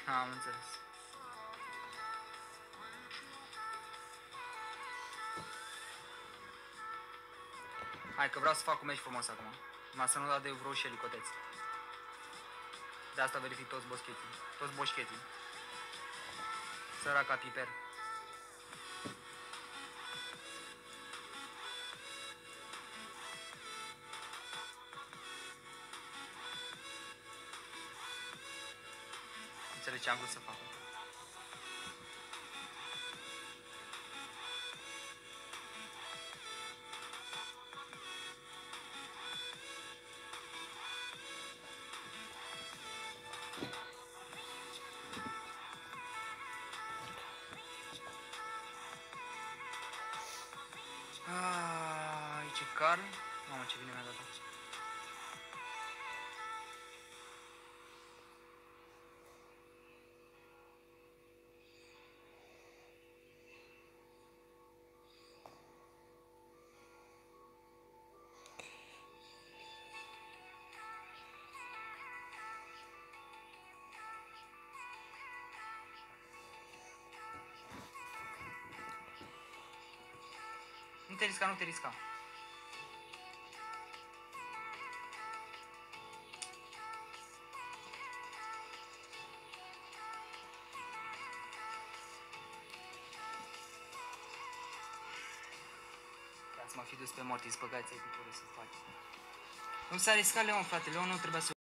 Am înțeles. Hai că vreau să fac un meci frumos acum. Numai să nu dau de vreo șelicoteți. De asta verific toți boschetii. Toți boschetii. Săraca piper. Înțelegi ce am vrut să fac. Aici e Carl. Mamă, ce bine mi-a dat. Nu te risca, nu te risca. Să mă fi dus pe Mortis, băgați-ai picioare să faci. Nu s-a riscat Leon, frate, Leon nu trebuia să